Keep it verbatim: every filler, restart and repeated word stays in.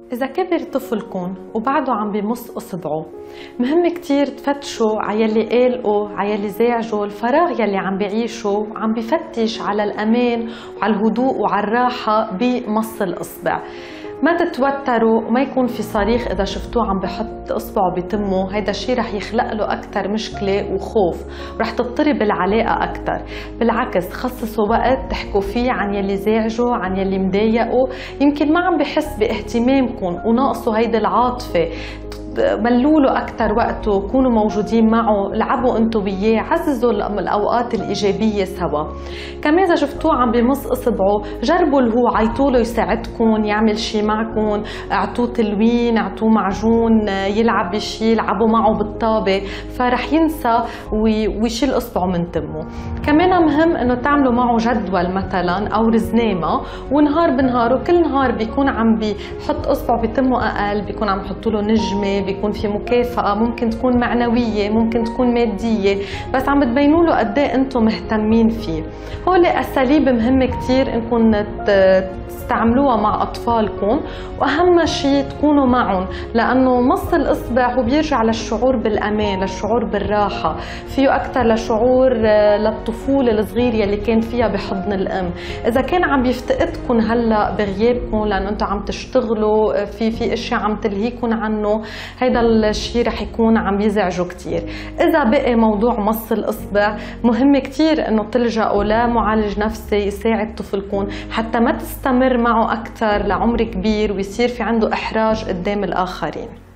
إذا كبر طفلكم وبعده عم بمص إصبعه، مهم كتير تفتشوا على يلي قلقوا، على يلي زعجوا، الفراغ يلي عم بيعيشه، عم بفتش على الأمان وعلى الهدوء وعلى الراحة بمص الإصبع. ما تتوتروا وما يكون في صريخ إذا شفتوه عم بحط إصبعه بتمه، هيدا الشيء رح يخلق له أكثر مشكلة وخوف، ورح تضطرب العلاقة أكثر. بالعكس خصصوا وقت تحكوا فيه عن يلي زعجوا، عن يلي مضايقوا، يمكن ما عم بحس باهتمامكم وناقصوا هيدي العاطفة، ملوا له أكثر وقته، كونوا موجودين معه، لعبوا أنتوا وياه، عززوا الأوقات الإيجابية سوا. كمان إذا شفتوه عم بمص إصبعه، جربوا اللي هو عيطوا له يساعدكم، يعمل شيء معكم، اعطوه تلوين، اعطوه معجون، يلعب بشيء، يلعبوا معه بالطابة، فرح ينسى ويشيل إصبعه من تمه. كمان مهم إنه تعملوا معه جدول مثلا أو رزنامة، ونهار بنهاره كل نهار بيكون عم بيحط إصبعه بتمه أقل، بيكون عم يحطوا له نجمة، بيكون في مكافأة، ممكن تكون معنوية، ممكن تكون مادية، بس عم تبينوا له قد ايه انتم مهتمين فيه. هول اساليب مهمة كتير انكم تستعملوها مع اطفالكم، واهم شيء تكونوا معهم، لانه مص الاصبع هو بيرجع للشعور بالامان، للشعور بالراحة، فيه اكثر لشعور للطفولة الصغيرة يلي كان فيها بحضن الام. اذا كان عم يفتقدكم هلا بغيابكم لانه انتم عم تشتغلوا، في في اشياء عم تلهيكم عنه، هيدا الشيء رح يكون عم يزعجه كتير. إذا بقي موضوع مص الإصبع، مهم كتير إنه تلجأوا لمعالج نفسي يساعد طفلكم حتى ما تستمر معه أكثر لعمر كبير ويصير في عنده إحراج قدام الآخرين.